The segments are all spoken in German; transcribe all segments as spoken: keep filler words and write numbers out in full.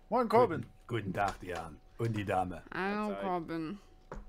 Moin, Corbin. Guten, guten Tag, die Herren. Und die Dame. Hallo, Corbin.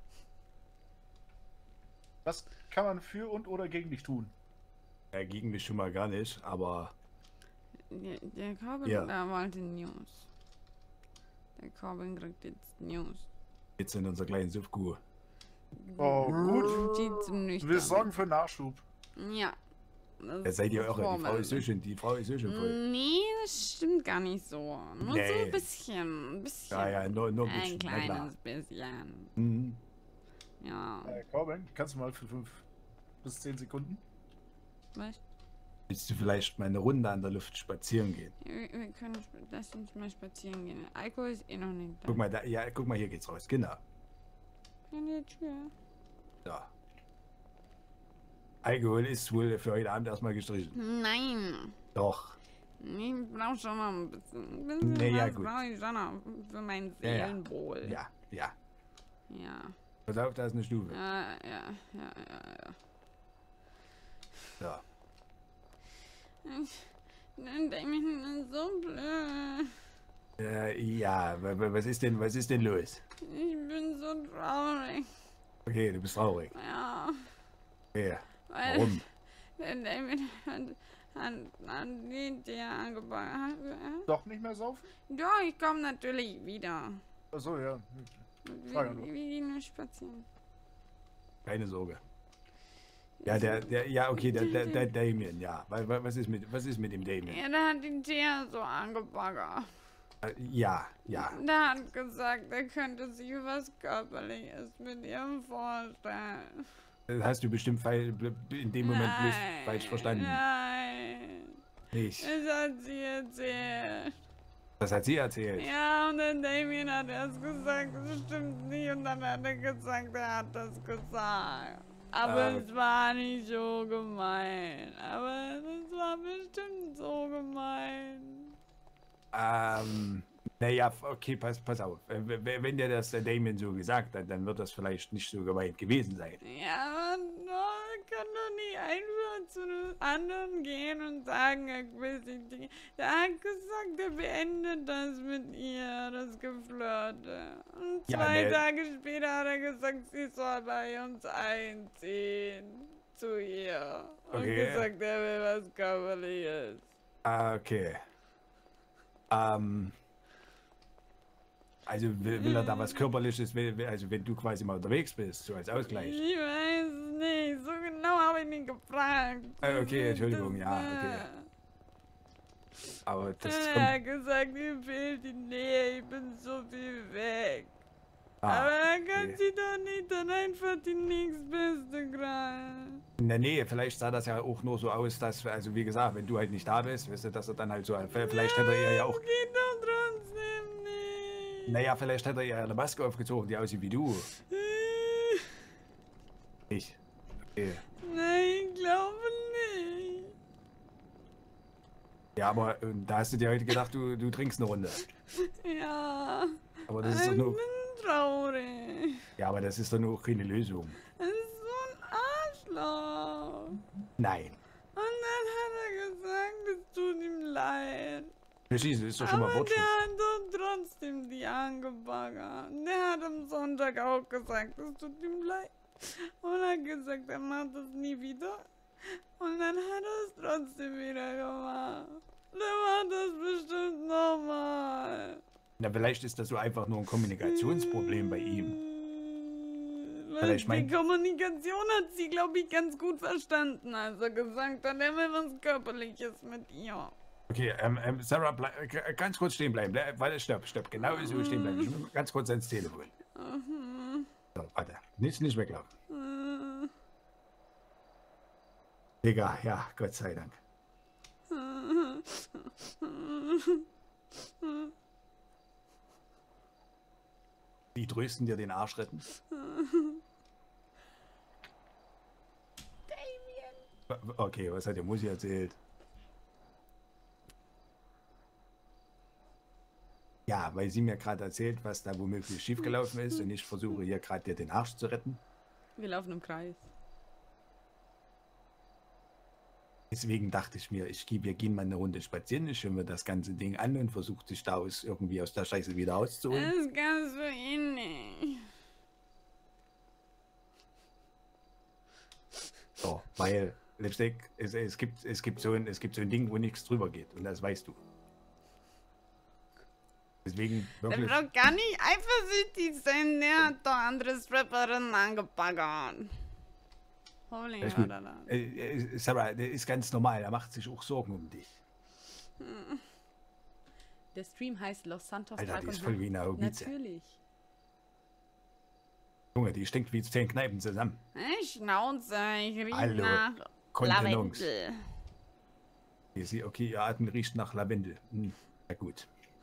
Was kann man für und oder gegen dich tun? Er gegen mich schon mal gar nicht, aber Der, der Corbin, Ja. da wollte News. Der Corbin kriegt jetzt News. jetzt in unserer kleinen Suffkuh. Oh, gut. Die ziemlich Wir sorgen für Nachschub. Ja. Das Da seid ihr irre. Die Frau ist so vorbildlich. schön, die Frau ist so schön voll. Nee, das stimmt gar nicht so. Nur so Nee. ein bisschen. Ein bisschen. Ja, ja, nur, nur ein Ein bisschen. na klar. kleines bisschen. Mhm. Ja. Äh, Corbin, kannst du mal für fünf bis zehn Sekunden? Was? Willst du vielleicht mal eine Runde an der Luft spazieren gehen? Wir, wir können, sp- lass uns mal spazieren gehen. Alkohol ist eh noch nicht da. Guck mal, da, ja, guck mal, hier geht's raus. Genau. An der Tür. Da. Alkohol ist wohl für heute Abend erstmal gestrichen. Nein. Doch. Ich brauch schon noch ein bisschen. Ein bisschen Nee, ja, was gut. brauch ich schon noch für mein Ja, ja. Seelenwohl. Ja, ja. Ja. Pass auf, da ist eine Stufe. Ja, ja, ja, ja, ja. Ja. Damien ist so blöd. Äh, ja, wa- wa- was ist denn, was ist denn los? Ich bin so traurig. Okay, du bist traurig. Ja. Okay. Weil Warum? der David hat, hat, hat die Tiere angefangen. Doch nicht mehr saufen? Ja, ich komme natürlich wieder. Achso, ja. Wir, Frage nur. wir gehen nur spazieren. Keine Sorge. Ja, der, der, ja, okay, der, der, der Damien, ja. Wa- wa- Was ist mit, was ist mit dem Damien? Ja, der hat die Tiere so angebaggert. Äh, Ja, ja. Der hat gesagt, er könnte sich was Körperliches mit ihr vorstellen. Das hast du bestimmt fall- in dem Moment bloß Nein, falsch verstanden. Nein, Nicht. das hat sie erzählt. Das hat sie erzählt. Ja, und dann Damien hat erst gesagt, das stimmt nicht. Und dann hat er gesagt, er hat das gesagt. Aber Ah. es war nicht so gemein. Aber es war bestimmt so gemein. Ähm, naja, okay, pass, pass auf. Äh, w- w- Wenn dir das der Damien so gesagt hat, dann wird das vielleicht nicht so gemeint gewesen sein. Ja, aber no, ich kann doch nicht einfach zu einem anderen gehen und sagen, ich will sie nicht. Der hat gesagt, er beendet das mit ihr, das Geflirte. Und Ja, zwei ne- Tage später hat er gesagt, sie soll bei uns einziehen. Zu ihr. Und Okay. gesagt, er will was Körperliches. Ah, okay. Ähm, also will, will er da was Körperliches, will, will- also wenn du quasi mal unterwegs bist, so als Ausgleich. Ich weiß es nicht. So genau habe ich nicht gefragt. Ah, okay, Das- Entschuldigung, das, ja, äh, okay. Aber das Er kommt. hat gesagt, mir fehlt die Nähe, ich bin so viel weg. Ah, Aber er kann okay. sie doch nicht dann einfach die nächstbeste gerade. Na nee, vielleicht sah das ja auch nur so aus, dass, also wie gesagt, wenn du halt nicht da bist, weißt du, dass er dann halt so, vielleicht hätte er ihr ja auch, Das geht doch trotzdem nicht. naja, vielleicht hätte er ihr eine Maske aufgezogen, die aussieht wie du. Ich. Okay. Nein, ich glaube nicht. Ja, aber äh, da hast du dir heute gedacht, du, du trinkst eine Runde. Ja, Aber das ist ich doch nur, bin traurig. ja, aber das ist doch nur keine Lösung. Das ist so ein Arschloch. Nein. Und dann hat er gesagt, es tut ihm leid. Verstehst du, ist doch schon mal Aber Fortschritt. der hat doch trotzdem die angebaggert. Der hat am Sonntag auch gesagt, es tut ihm leid. Und er hat gesagt, er macht das nie wieder. Und dann hat er es trotzdem wieder gemacht. Der macht das bestimmt nochmal. Na, vielleicht ist das so einfach nur ein Kommunikationsproblem bei ihm. Weil Vielleicht die meint- Kommunikation hat sie, glaube ich, ganz gut verstanden, als er gesagt hat, er will was Körperliches mit ihr. Okay, ähm, ähm, Sarah, bleib, äh, ganz kurz stehen bleiben. Bleib, warte, stopp, stopp. Genau so stehen bleiben. Ich muss ganz kurz ans Telefon. So, warte. Nicht, nicht weglaufen. Digga, ja, Gott sei Dank. Die trösten dir den Arsch retten. Damien! Okay, was hat der Musi erzählt? Ja, weil sie mir gerade erzählt, was da womöglich schiefgelaufen ist und ich versuche hier gerade dir den Arsch zu retten. Wir laufen im Kreis. Deswegen dachte ich mir, ich gehe, wir gehen mal eine Runde spazieren, ich schaue mir das ganze Ding an und versuche dich da aus, irgendwie aus der Scheiße wieder rauszuholen. Das kannst du ihn nicht. So, weil, Lipstick, es, es, gibt, es, gibt so ein, es gibt so ein Ding, wo nichts drüber geht und das weißt du. Deswegen Der wirklich... braucht gar nicht eifersüchtig sein, der hat doch andere Stripperinnen angebaggert. Holy Ist gut. oder das? Äh, äh, Sarah, der ist ganz normal, er macht sich auch Sorgen um dich. Der Stream heißt Los Santos Alter, Tag die und ist voll Nacht. wie eine Haubize. Natürlich. Junge, die stinkt wie zehn Kneipen zusammen. Hey, Schnauze, ich riech Hallo, nach Kontenance. Lavendel. Hier, sie, okay, ihr Atem riecht nach Lavendel. Hm, na gut.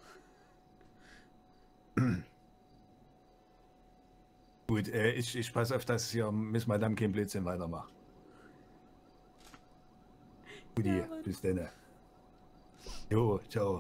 Gut, äh, ich, ich passe auf, dass hier Miss Madame kein Blödsinn weitermacht. Guti, Ja, bis dann. Jo, ciao.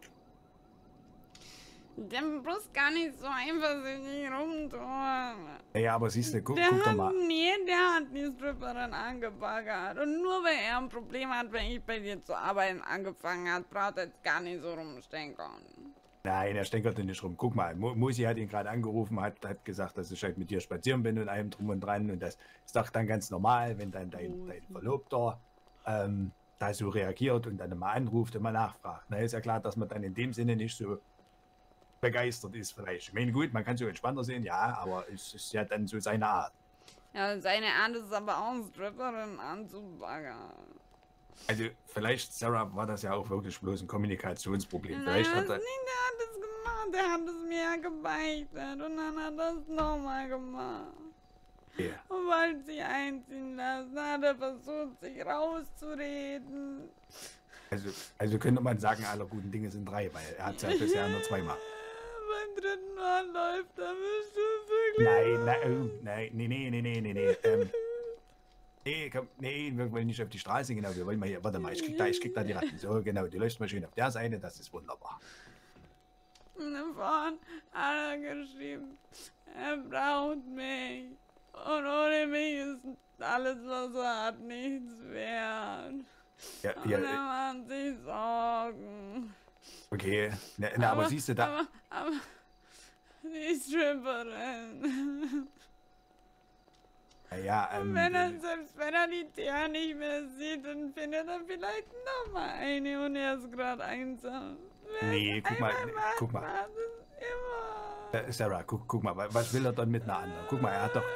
Der muss gar nicht so eifersüchtig rumtun. Ja, aber siehst du, guck, Der guck doch hat, mal. nee, der hat die Stripperin angebaggert. Und nur weil er ein Problem hat, wenn ich bei dir zu arbeiten angefangen hat, braucht er jetzt gar nicht so rumstenkern. Nein, er stänkert nicht rum. Guck mal, Mo- Musi hat ihn gerade angerufen, hat, hat gesagt, dass ich halt mit dir spazieren bin und allem drum und dran. Und das ist doch dann ganz normal, wenn dann dein, dein Verlobter ähm, da so reagiert und dann mal anruft und mal nachfragt. Na, ist ja klar, dass man dann in dem Sinne nicht so begeistert ist vielleicht. Ich meine, gut, man kann so entspannter sehen, ja, aber es ist ja dann so seine Art. Ja, seine Art ist aber auch, Stripperin anzubaggern. Also vielleicht, Sarah, war das ja auch wirklich bloß ein Kommunikationsproblem. Nein, Vielleicht das hat er... nicht, der hat es gemacht, der hat es mir ja gebeichtet und dann hat er es nochmal gemacht. Ja. Und wollte sie einziehen lassen, hat er versucht, sich rauszureden. Also, also könnte man sagen, alle guten Dinge sind drei, weil er hat es ja bisher nur zweimal. Beim dritten Mal läuft er bestimmt wirklich. Nein, nein, oh, nein, nee, nee, nee, nee, nee, nee. Ähm, nee, komm, nee, wir wollen nicht auf die Straße, genau, wir wollen mal hier, warte mal, ich krieg da, ich krieg da die Ratten. So, genau, die läuft mal schön auf der Seite, das ist wunderbar. Und vorhin hat er geschrieben, er braucht mich. Und ohne mich ist alles, was er hat, nichts wert. Ja, Und ja, er äh, macht sich Sorgen. okay, na, na aber, siehst du da, Aber, aber die Stripperin. na ja, Und ähm, wenn er, äh, selbst wenn er die Thea nicht mehr sieht, dann findet er vielleicht noch mal eine und er ist gerade einsam. Wer Nee, es guck mal, einmal nee, macht, guck mal. macht es immer. äh, Sarah, guck, guck mal, wa- was will er dann mit einer anderen? Guck mal, er hat doch,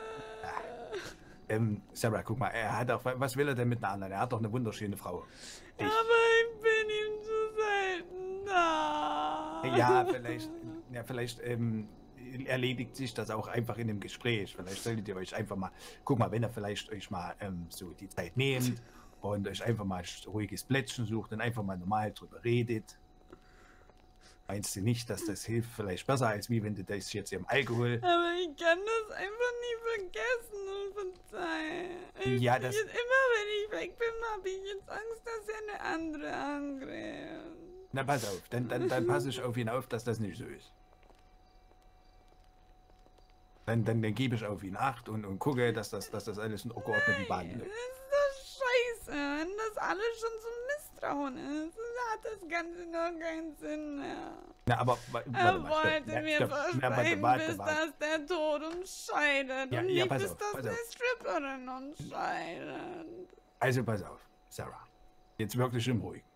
ähm, Sarah, guck mal, er hat doch, was will er denn mit einer anderen? Er hat doch eine wunderschöne Frau. Ich, Aber ich bin ihm zu selten da. ja, vielleicht, ja, vielleicht, ähm, erledigt sich das auch einfach in dem Gespräch. Vielleicht solltet ihr euch einfach mal, guck mal, wenn ihr vielleicht euch mal ähm, so die Zeit nehmt und euch einfach mal ein ruhiges Plätzchen sucht und einfach mal normal drüber redet. Meinst du nicht, dass das hilft vielleicht besser, als wie wenn du das jetzt im Alkohol... Aber ich kann das einfach nie vergessen und verzeihen. Ich Ja, bin das- jetzt, immer wenn ich weg bin, habe ich jetzt Angst, dass er eine andere angreift. Na, pass auf, dann, dann, dann passe ich auf ihn auf, dass das nicht so ist. Dann, dann, dann gebe ich auf ihn Acht und, und gucke, dass das, dass das alles in geordneten Bahnen Das läuft. ist doch scheiße, wenn das alles schon so Misstrauen ist. Dann hat das Ganze noch keinen Sinn mehr. Na, aber wa- warte Er mal, wollte stopp. Na, mir stopp. Na, warte, versprechen, warte, bis warte. dass der Tod uns scheidet. Ja, und ja, nicht pass bis auf, dass pass eine auf. Stripperin uns scheidet. Also pass auf, Sarah. Jetzt wirklich im Ruhigen.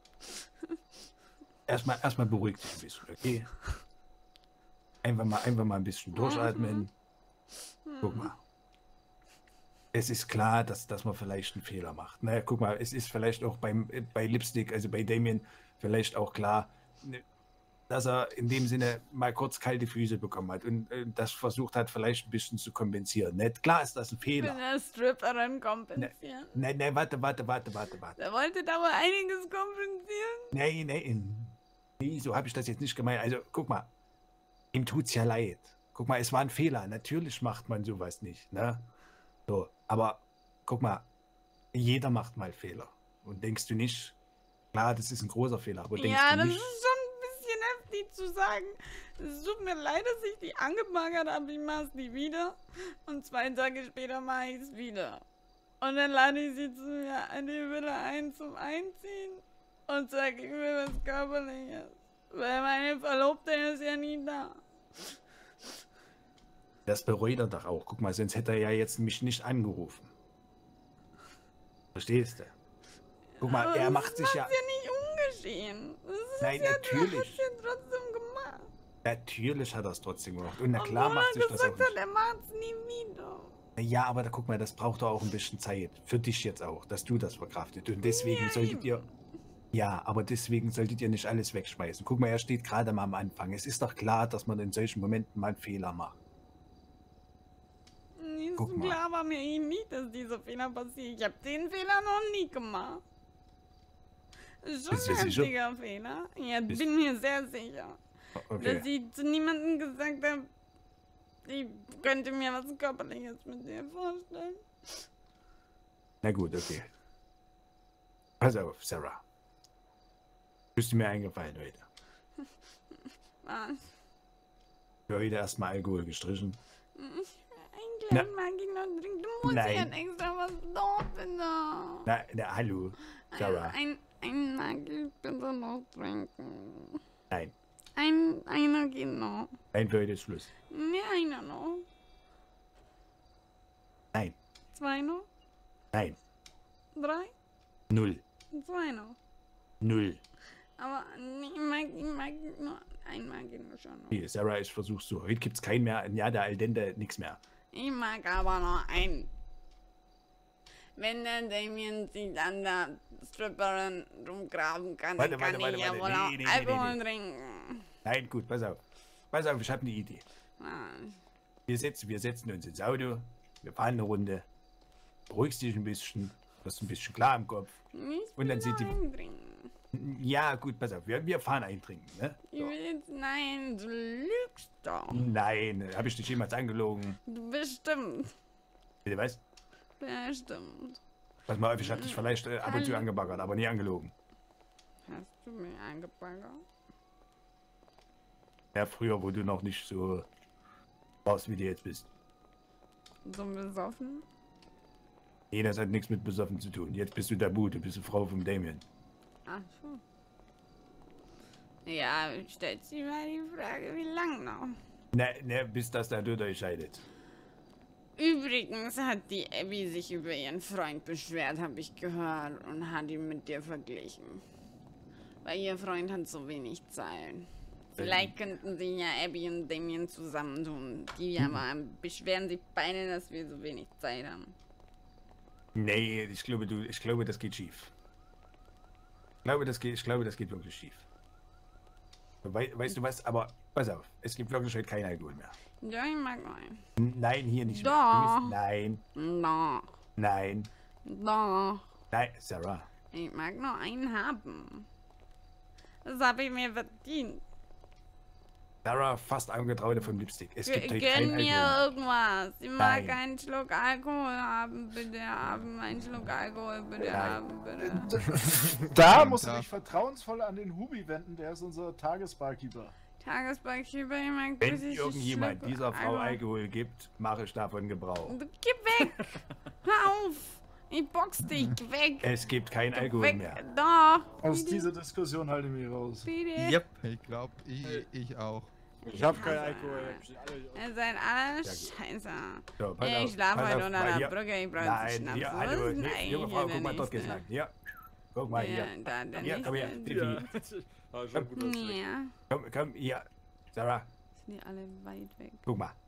Erstmal, erstmal beruhig dich ein bisschen, okay? Einfach mal, einfach mal ein bisschen durchatmen. Guck mal. Es ist klar, dass, dass man vielleicht einen Fehler macht. Ne? Guck mal, es ist vielleicht auch beim, äh, bei Lipstick, also bei Damien, vielleicht auch klar, ne, dass er in dem Sinne mal kurz kalte Füße bekommen hat und äh, das versucht hat, vielleicht ein bisschen zu kompensieren. Ne? Klar ist das ein Mit Fehler. einer Stripperin kompensieren. Nein, nein, warte, warte, warte, warte, warte. Der wollte da wohl einiges kompensieren. Nein, nein, nee, so habe ich das jetzt nicht gemeint. Also, guck mal, ihm tut's ja leid. Guck mal, es war ein Fehler. Natürlich macht man sowas nicht, ne? So, aber guck mal, jeder macht mal Fehler. Und denkst du nicht, klar, das ist ein großer Fehler, aber denkst Ja, du das nicht, ist schon ein bisschen heftig zu sagen. Es tut mir leid, dass ich die angebaggert habe. Ich mach's nie wieder. Und zwei Tage später mache ich es wieder. Und dann lade ich sie zu mir an die Villa ein zum Einziehen und sage, ich will was Körperliches. Weil meine Verlobte ist ja nie da. Das bereut er doch auch. Guck mal, sonst hätte er ja jetzt mich nicht angerufen. Verstehst du? Guck mal, Aber er das macht sich ja... ist ja nicht ungeschehen. Das ist Nein, ja, natürlich. Du hast ja trotzdem gemacht. Natürlich hat er es trotzdem gemacht. Und na klar Obwohl macht er sich das auch gesagt hat, nicht. er macht's nie wieder. Ja, aber da guck mal, das braucht doch auch ein bisschen Zeit. Für dich jetzt auch, dass du das verkraftet. Und deswegen Ja, solltet eben. ihr... Ja, aber deswegen solltet ihr nicht alles wegschmeißen. Guck mal, er steht gerade mal am Anfang. Es ist doch klar, dass man in solchen Momenten mal einen Fehler macht. Nicht so Guck mal. klar war mir eh nicht, dass dieser Fehler passiert. Ich habe den Fehler noch nie gemacht. Das ist schon Bist du ein sicher? heftiger Fehler. Ja, Bist- bin mir sehr sicher. Okay. Dass ich zu niemandem gesagt habe, ich könnte mir was Körperliches mit dir vorstellen. Na gut, okay. Pass auf, Sarah. Bist du mir eingefallen heute? Was? Für heute erstmal Alkohol gestrichen. Ein kleines mag ich noch trinken. Du musst Nein. ja extra was saufen da. Na, na, hallo, Sarah. Ein, ein mag ich bitte noch trinken. Nein, Ein, einer geht noch. nein, für heute ist Schluss. Ne, einer noch. Nein, Zwei noch. nein, Drei. null, Zwei noch. null. Aber nee, ich mag, ich mag nur, ein mag ich nur schon noch. Hier, Sarah, ich versuch's so. Heute gibt's keinen mehr. Ja, der Aldente, nix mehr. Ich mag aber noch einen. Wenn der Damien sich an der Stripperin rumgraben kann, Warte, dann kann warte, ich warte, ja warte. wohl Nee, auch nee, nee, Alkohol nee, trinken. Nein, gut, pass auf. Pass auf, ich habe eine Idee. Ah, Wir setzen, wir setzen uns ins Auto, wir fahren eine Runde, beruhigst dich ein bisschen, wirst ein bisschen klar im Kopf. nicht Und dann sieht die- Wein trinken. Ja, gut, pass auf, wir, wir fahren eintrinken, ne? Ich will jetzt, nein, du lügst doch. Nein, habe ich dich jemals angelogen? Du bestimmt. Bitte was? Bestimmt. Pass mal auf, ich habe dich vielleicht äh, ab und zu Hallo. angebaggert, aber nie angelogen. Hast du mich eingebaggert? Ja, früher, wo du noch nicht so warst, wie du jetzt bist. So besoffen? Nee, das hat nichts mit besoffen zu tun. Jetzt bist du tabu, du bist die Frau vom Damien. Ach so. Ja, stellt sich mal die Frage, wie lang noch? Ne, ne, bis das der Tod euch scheidet. Übrigens hat die Abby sich über ihren Freund beschwert, habe ich gehört, und hat ihn mit dir verglichen. Weil ihr Freund hat so wenig Zeilen. Vielleicht könnten sie ja Abby und Damien zusammentun. Die aber beschweren sich beide, dass wir so wenig Zeit haben. Nee, ich glaube, du, ich glaube, das geht schief. Ich glaube, das geht, ich glaube, das geht wirklich schief. We, weißt du was? Aber pass auf, es gibt wirklich heute kein Alkohol mehr. Ja, ich mag einen. Nein, hier nicht Doch. mehr. Du bist, nein, Doch, nein, doch. nein, Sarah. Ich mag nur einen haben. Das habe ich mir verdient. Sarah, fast angetraute vom Lipstick. Es gibt G heute kein Gönn Alkohol mir mehr. irgendwas. Ich mag Nein. einen Schluck Alkohol haben, bitte haben. Einen Schluck Alkohol, bitte Nein. haben, bitte. Da musst du Ja. dich vertrauensvoll an den Hubi wenden, der ist unser Tagesbarkeeper. Tagesbarkeeper, ich mag Wenn richtig irgendjemand Schluck dieser Frau Alkohol. Alkohol gibt, mache ich davon Gebrauch. Du, Geh weg! Hör auf! Ich box dich, geh weg! Es gibt kein Geh Alkohol weg! mehr. Da! Aus Bitte, dieser Diskussion halte ich mich raus. bitte! Yep. Ich glaube, ich, ich auch. Ich hab keinen hasse- Alkohol. Ich hab schon alle- Ihr seid alle Sehr gut. scheiße. So, pass Ich auf, schlafe pass heute auf, unter mal der hier. Brücke, ich brauche Nein, Schnaps. hier, Was hallo, ist denn nee, eigentlich junge Frau, hier guck der mal dort nächste? lang. Hier, guck mal Ja, hier. da, der Hier, komm her, nächste. Tiffy. Ja. Ah, schon gut ausgelegt. Ja, Komm, komm, hier. Sarah, sind die alle weit weg. guck mal.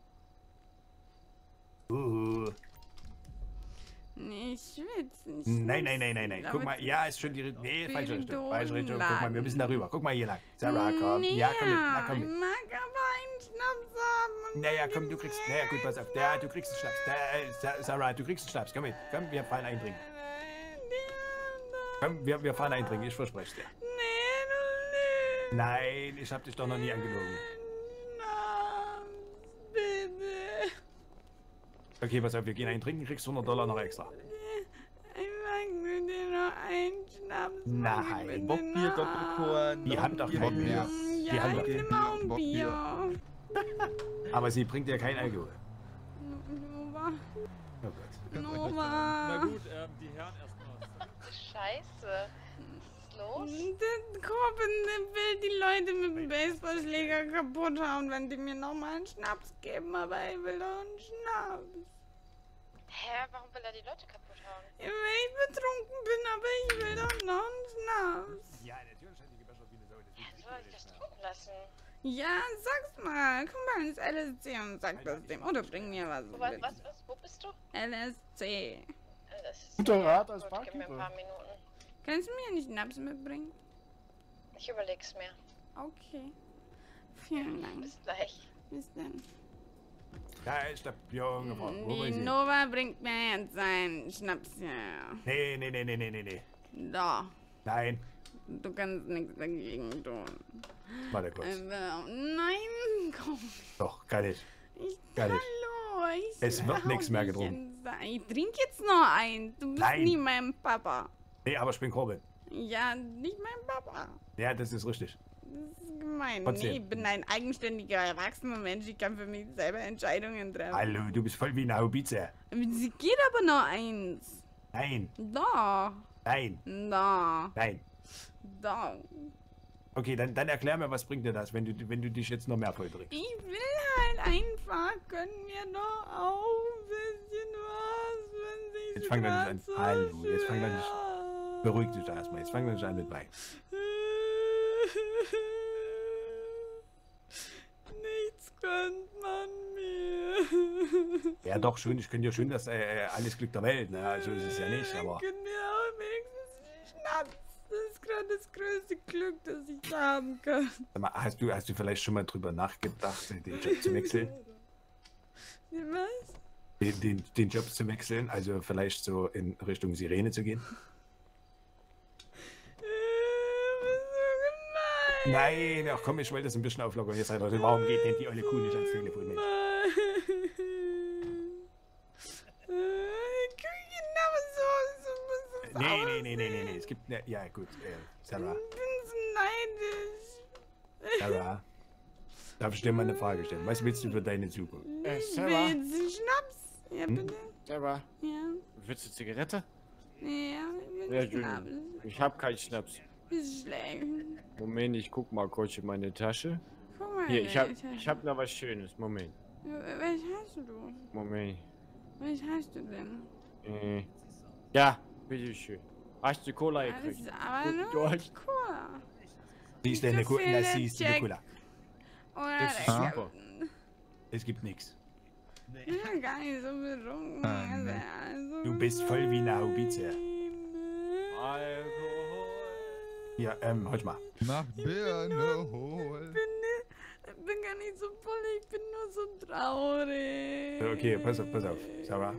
Uh, Nee, ich schwitze nicht. nein, nein, nein, nein, nein. Guck mal, ja, ist schon die Richtung. Nee, falsche Richtung. Falsche Richtung. Guck mal, wir müssen darüber. Guck mal hier lang. Sarah, komm. Ja, komm mit. Na, komm Ich mit. mag aber einen Schnaps haben. Naja, komm, du kriegst. Naja, gut, pass auf. Ja, du kriegst einen Schnaps. Da, äh, Sa- Sarah, du kriegst einen Schnaps. Komm mit. Komm, wir fahren eintrinken. Komm, wir, wir fahren eintrinken. Ich verspreche dir. Nee, du lügst. Nein, ich hab dich doch noch nie angelogen. Schnaps, bitte. Okay, pass auf, wir gehen eintrinken, kriegst hundert Dollar noch extra. Ich mag nur dir noch einen Schnaps. Nein. bitte Bockbier, noch. Doppelkorn. Die haben doch kein Bockbier. Bier. Mm, Die Ja, haben ich doch- nehme auch ein Bockbier. Bier. Aber sie bringt dir kein Alkohol. Aber Oh Gott. Nova. Na gut, ähm, die Herren erstmal. Scheiße. Was ist los? Der Corbin, der will die Leute mit dem Baseballschläger kaputt hauen, wenn die mir nochmal einen Schnaps geben, aber er will doch einen Schnaps. Hä, warum will er die Leute kaputt hauen? Ja, weil ich betrunken bin, aber ich will doch noch einen Schnaps. Ja, natürlich hat die Gebäscher wie eine Sau. Ja, soll ich das tun lassen? Ja, sag's mal. Komm mal ins L S C und sag das dem. Oder bring mir was. Wo, was, was, was, wo bist du? L S C. Äh, Das ist Guter Rat als gut, gib mir ein Barkeeper. paar Minuten. Kannst du mir nicht Schnaps mitbringen? Ich überleg's mir. Okay. Vielen Dank. Bis gleich. Bis dann. Ja, ich hab Junge, Frau. Wo Die will sie? Nova bringt mir jetzt seinen Schnaps her. Nee, nee, nee, nee, nee, nee, nee. Da. Nein. Du kannst nichts dagegen tun. Warte kurz. Also, nein, komm. Doch, kann ich. Ich, Gar nicht. hallo, ich Es wird hau nichts mehr dich getrunken. ins Sa- Ich trinke jetzt noch eins. Du bist Nein. nie mein Papa. Nee, aber ich bin Corbin. Ja, nicht mein Papa. Ja, das ist richtig. Das ist gemein. Trotzdem. Nee, ich bin ein eigenständiger, erwachsener Mensch. Ich kann für mich selber Entscheidungen treffen. Hallo, du bist voll wie eine Haubize. Es geht aber noch eins. Nein, Da. nein, Da. nein. Da. Okay, dann, dann erklär mir, was bringt dir das, wenn du, wenn du dich jetzt noch mehr volltrinkst? Ich will halt einfach, können wir doch auch ein bisschen was, wenn sich Jetzt fang doch nicht an. so Hallo, jetzt fang doch nicht- schwer- Beruhig dich da erstmal. Jetzt fang doch nicht an mit Wein. Nichts gönnt man mir. Ja, doch, schön. Ich könnte ja schön das äh, alles Glück der Welt. Ne? Also ist es ja nicht, aber. Gönnt mir auch wenigstens Schnaps. Das ist gerade das größte Glück, das ich haben kann. Sag mal, hast du, hast du vielleicht schon mal drüber nachgedacht, den Job zu wechseln? Was? Den, den, den Job zu wechseln? Also vielleicht so in Richtung Sirene zu gehen? Äh, was so gemein. Nein, ach komm, ich wollte das ein bisschen auflockern. Jetzt, Leute, warum geht denn die olle Kuh nicht ans Telefon? Mensch? Nee, nee, nee, nee, nee, nee. Es gibt. Ne, ja, gut. Äh, Sarah. Ich bin so neidisch. Sarah. Darf ich dir mal eine Frage stellen? Was willst du für deine Zukunft? Äh, Ich Sarah? will jetzt einen Schnaps. Ja, Hm? bitte. Sarah, Ja. willst du Zigarette? Ja, ich will Ja, einen Schnaps. Junior. Ich hab keinen Schnaps. Ist schlecht. Moment, ich guck mal kurz in meine Tasche. Guck mal, Hier, ich hab, Alter. ich hab noch was Schönes. Moment, Was hast du? Moment. Was hast du denn? Äh, ja, bitteschön. Hast du Cola Das gekriegt? ist aber Gut, nur du hast- Cola. Siehst du eine So Cola? viele Na, siehst du eine Jack. Cola? Oder Das ist der super. Captain. Es gibt nichts. Ich bin gar nicht so betrunken. Ah, Also, nee. also Du bist voll wie eine Haubize. Alkohol. Ja, ähm, hör mal. Mach Birne hol. Ich bin, ich bin gar nicht so voll, ich bin nur so traurig. So, okay, pass auf, pass auf, Sarah.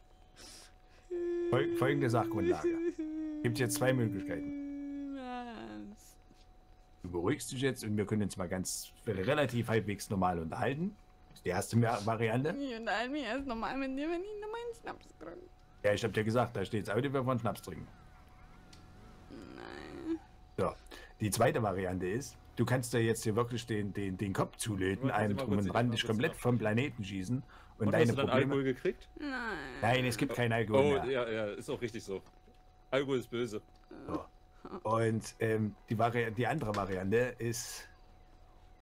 Fol folgende Sachgrundlage. Gibt jetzt zwei Möglichkeiten. Was? Du beruhigst dich jetzt und wir können uns mal ganz relativ halbwegs normal unterhalten. Das ist die erste Ma- Variante. Ich unterhalte mich erst nochmal mit dir, wenn ich noch meinen Schnaps kriege. Ja, ich hab dir gesagt, da steht das Auto, wir wollen Schnaps trinken. Nein. So, die zweite Variante ist, du kannst dir jetzt hier wirklich den, den, den Kopf zulöten, Warte, einem mal drum kurz, und ich dran, mach dich kurz komplett nach. vom Planeten schießen und, Und deine hast du dann Probleme... Alkohol gekriegt? Nein. Nein, es gibt keinen Alkohol Oh, mehr. ja, ja, ist auch richtig so. Alkohol ist böse. Und ähm, die, Vari die andere Variante ist,